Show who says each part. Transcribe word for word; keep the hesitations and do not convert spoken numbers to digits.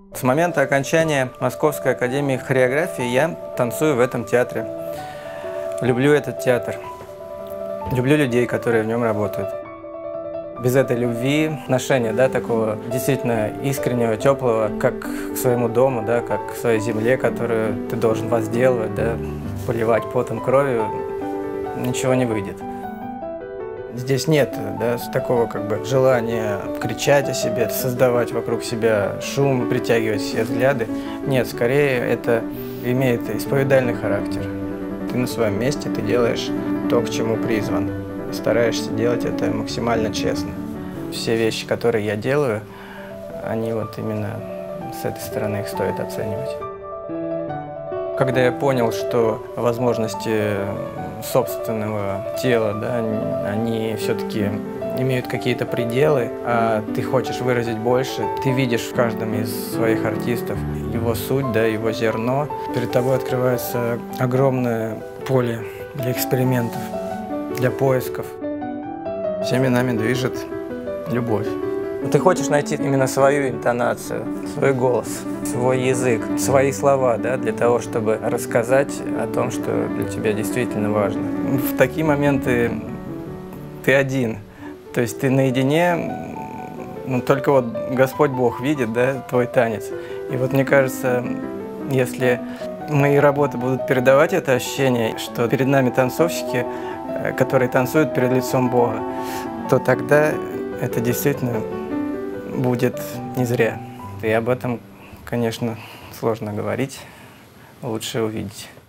Speaker 1: С момента окончания Московской академии хореографии я танцую в этом театре. Люблю этот театр. Люблю людей, которые в нем работают. Без этой любви, отношения, да, такого действительно искреннего, теплого, как к своему дому, да, как к своей земле, которую ты должен возделывать, да, поливать потом, кровью, ничего не выйдет. Здесь нет, да, такого как бы желания кричать о себе, создавать вокруг себя шум, притягивать все взгляды. Нет, скорее это имеет исповедальный характер. Ты на своем месте, ты делаешь то, к чему призван. Стараешься делать это максимально честно. Все вещи, которые я делаю, они вот именно с этой стороны их стоит оценивать. Когда я понял, что возможности собственного тела, да, они все-таки имеют какие-то пределы, а ты хочешь выразить больше, ты видишь в каждом из своих артистов его суть, да, его зерно. Перед тобой открывается огромное поле для экспериментов, для поисков. Всеми нами движет любовь. Ты хочешь найти именно свою интонацию, свой голос, свой язык, свои слова, да, для того, чтобы рассказать о том, что для тебя действительно важно. В такие моменты ты один, то есть ты наедине, ну, только вот Господь Бог видит, да, твой танец. И вот мне кажется, если мои работы будут передавать это ощущение, что перед нами танцовщики, которые танцуют перед лицом Бога, то тогда это действительно будет не зря. И об этом, конечно, сложно говорить, лучше увидеть.